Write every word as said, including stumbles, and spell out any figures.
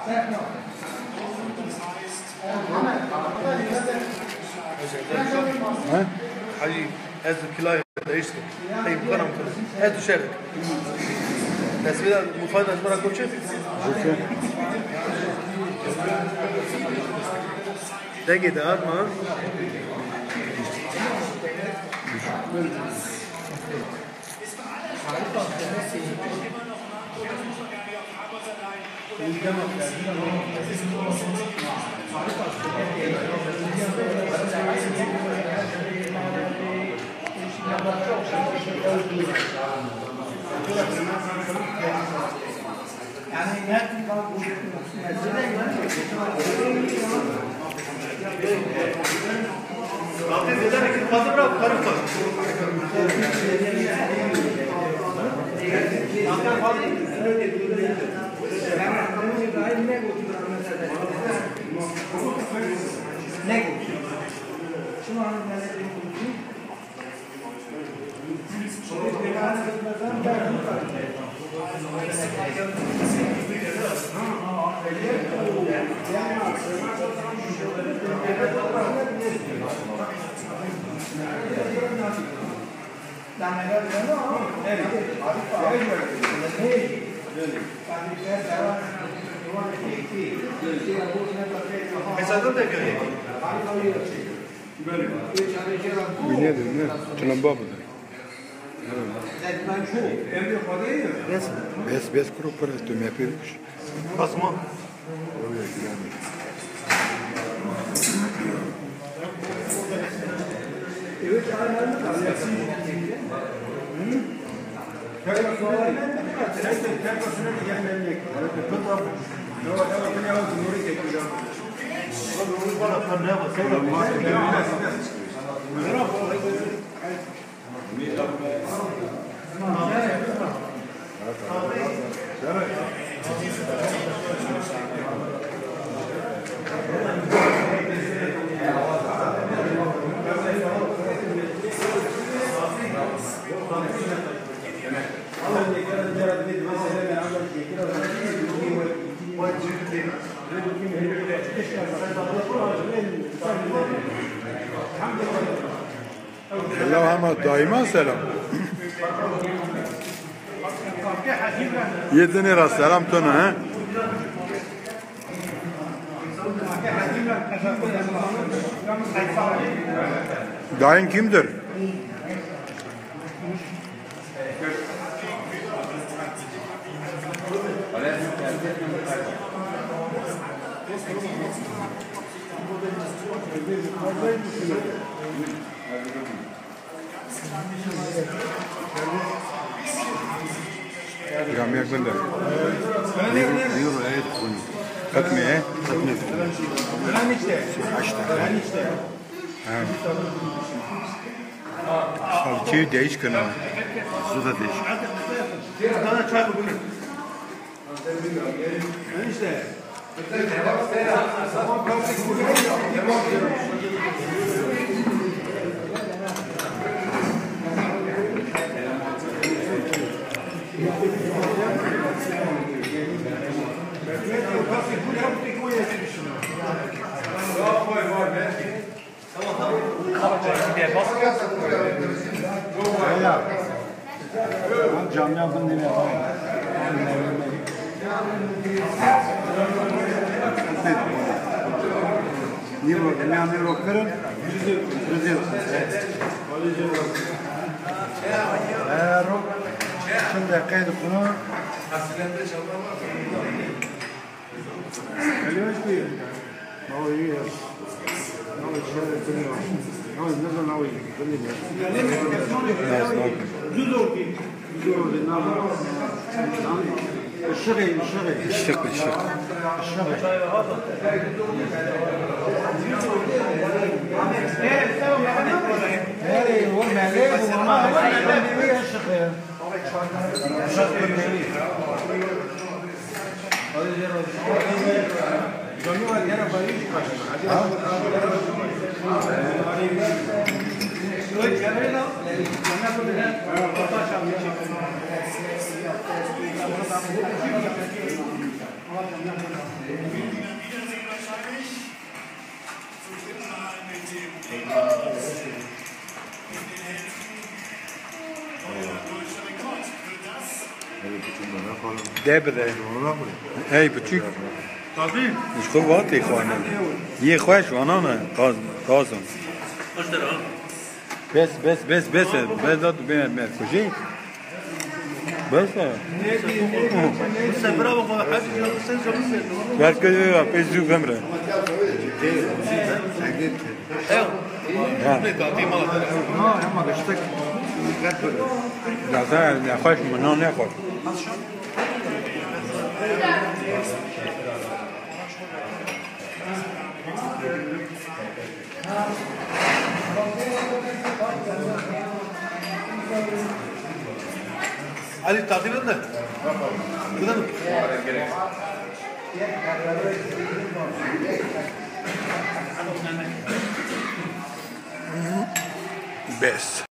ها؟ حجي هذا الكلاي ايش طيب كرم هذا شارك تسوية مفاده مرة كوتشي دقي ده ما بس بس كرو فرس تو ما فيش بصمة الله هم دائما سلام يدني راس سلام تونا ها داين kimdir? Gam yakında. Euro ayet konu. Katmaya, katmaya. Ben işte. Açtı. Ben işte. Ha. Halki değiş kana. Suda değiş. Bana çay bugün. Ben işte. Cam yaptım değil mi? Niye bu? Ne anlıyor oklarım? Brazil. Eğer o şimdi kaydı bunu Geliyoruz ki no iyi ya. No şöyle duruyor. No ne zaman no iyi. Düzor ki. Düzor ki. الشغل الشغل الشق الشق الشغل هذه هو المعلم وما هو المعلم الشغل الشغل المعلم جميع الجرب بريد ده بده ای بچیک Tabii. مش خوب واتی خوانم یه خوش وانانه قاز قازم بس بس بس بس بس داد بین مر کجی بس Sen bravo bana. Hadi canım sen söyle. بس که پیزو کمره Ne tatil mal. No, ama geçtik. لازم نه خوش منان نه خوش Ali tatil ne? Gidelim. بس